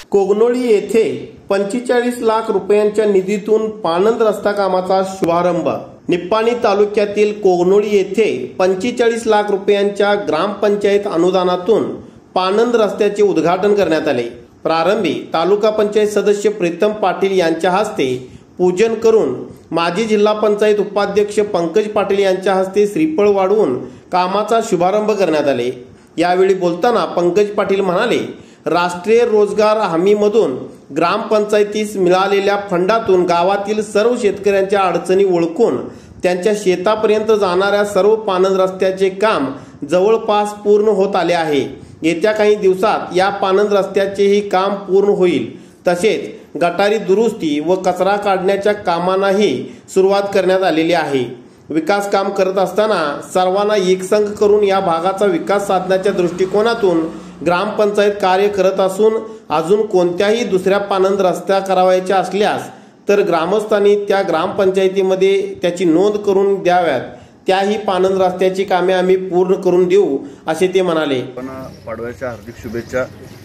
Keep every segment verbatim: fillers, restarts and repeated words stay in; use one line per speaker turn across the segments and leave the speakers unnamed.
कोगनोली येथे पंचेचाळीस लाख रुपयांच्या निधीतून पाणंद रस्ता कामाचा शुभारंभ। निप्पाणी तालुक्यातील कोगनोली येथे पंचेचाळीस लाख रुपयांच्या ग्रामपंचायत अनुदानातून पाणंद रस्त्याचे उद्घाटन करण्यात आले। प्रारंभी तालुका पंचायत सदस्य प्रीतम पाटील यांच्या हस्ते पूजन करून माजी जिल्हा पंचायत उपाध्यक्ष पंकज पाटील यांच्या हस्ते श्रीफळ वाढवून कामाचा शुभारंभ करण्यात आले। यावेळी बोलताना पंकज पाटील म्हणाले, राष्ट्रीय रोजगार हमीमधून ग्रामपंचायतीस मिळालेल्या फंडातून गावातील सर्व शेतकऱ्यांच्या अडचणी ओळखून त्यांच्या शेतापर्यंत जाणाऱ्या सर्व पाणंद रस्त्याचे काम जवळपास पूर्ण होत आले आहे। येत्या काही दिवसात या पाणंद रस्त्याचेही काम पूर्ण होईल। तसेच गटारी दुरुस्ती व कचरा काढण्याच्या कामांनाही सुरुवात करण्यात आलेली आहे। विकास काम करत असताना सर्वांना एकसंघ करून या भागाचा विकास साधण्याच्या दृष्टिकोनातून ग्रामपंचायत कार्य करत असून अजून कोणत्याही दुसऱ्या पाणंद रस्त्या करावयाच्या असल्यास तर ग्रामस्थांनी त्या ग्रामपंचायतीमध्ये त्याची नोंद करून द्याव्यात। त्याही पाणंद रस्त्याची कामे आम्ही पूर्ण करून देऊ असे ते म्हणाले।
पाडव्याच्या हार्दिक शुभेच्छा।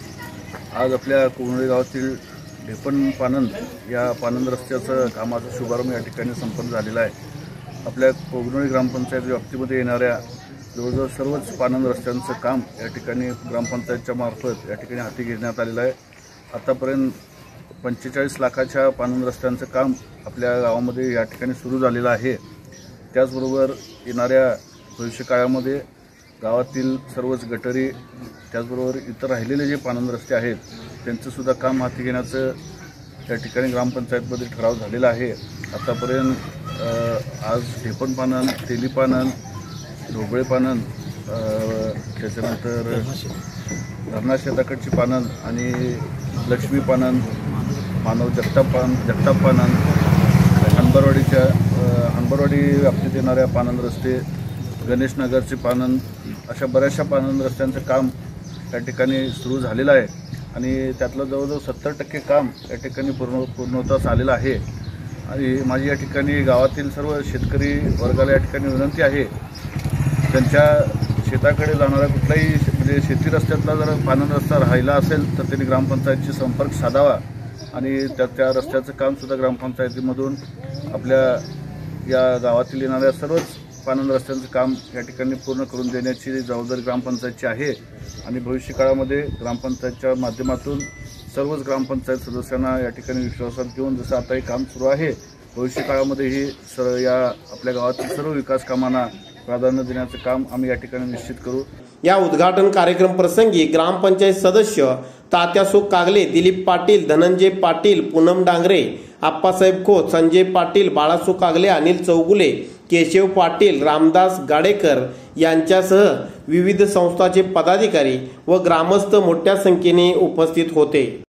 आज आपल्या कोगनोली गावातील ढेपण पाणंद या पाणंद रस्त्याचं कामाचा शुभारंभ या ठिकाणी संपन्न झालेला आहे। आपल्या कोगनोली ग्रामपंचायत व्याप्तीमध्ये येणाऱ्या जवळजवळ सर्वच पाणंद रस्त्यांचं काम या ठिकाणी ग्रामपंचायतच्या मार्फत या ठिकाणी हाती घेण्यात आलेलं आहे। आतापर्यंत पंचेचाळीस लाखाच्या पाणंद रस्त्यांचं काम आपल्या गावामध्ये या ठिकाणी सुरू झालेलं आहे। त्याचबरोबर येणाऱ्या भविष्यकाळामध्ये गावातील सर्वच गटरी त्याचबरोबर इतर राहिलेले जे पाणंद रस्ते आहेत त्यांचंसुद्धा काम हाती घेण्याचं त्या ठिकाणी ग्रामपंचायतमध्ये ठराव झालेला आहे। आतापर्यंत आज ढेपण पाणंद, तेली पाणंद, ढोबळे पाणंद, त्याच्यानंतर धरणा शेताकडची पाणंद आणि लक्ष्मी पाणंद, मानव जगताप पाणंद जगताप पाणंद, हनबरवाडीच्या हनबरवाडी व्याप्तीत येणाऱ्या पाणंद रस्ते, गणेश नगरचे पाणंद, अशा बऱ्याचशा पाणंद रस्त्यांचं काम या ठिकाणी सुरू झालेलं आहे आणि त्यातलं जवळजवळ सत्तर टक्के काम या ठिकाणी पूर्ण पूर्णत्वास आलेलं आहे। आणि माझी या ठिकाणी गावातील सर्व शेतकरी वर्गाला या ठिकाणी विनंती आहे, त्यांच्या शेताकडे जाणारा कुठलाही म्हणजे शेती रस्त्यातला जर पाणंद रस्ता राहिला असेल तर त्यांनी ग्रामपंचायतशी संपर्क साधावा आणि त्या त्या रस्त्याचं कामसुद्धा ग्रामपंचायतीमधून आपल्या या गावातील येणाऱ्या सर्वच पाणंद रस्त्यांचं काम या ठिकाणी पूर्ण करून देण्याची जबाबदारी ग्रामपंचायतची आहे। आणि भविष्य काळामध्ये ग्रामपंचायतच्या माध्यमातून सर्वच ग्रामपंचायत सदस्यांना या ठिकाणी विश्वासात घेऊन जसं आता हे काम सुरू आहे भविष्य काळामध्येही सर्व या आपल्या गावातील सर्व विकास कामांना प्राधान्य देण्याचं काम आम्ही या ठिकाणी निश्चित करू।
या उद्घाटन कार्यक्रम प्रसंगी ग्रामपंचायत सदस्य तात्यासो कागले, दिलीप पाटील, धनंजय पाटील, पूनम डांगरे, आप्पासाहेब खोत, संजय पाटील, बाळासो कागले, अनिल चौगुले, केशव पाटील, रामदास गाडेकर यांच्यासह विविध संस्थांचे पदाधिकारी व ग्रामस्थ मोठ्या संख्येने उपस्थित होते।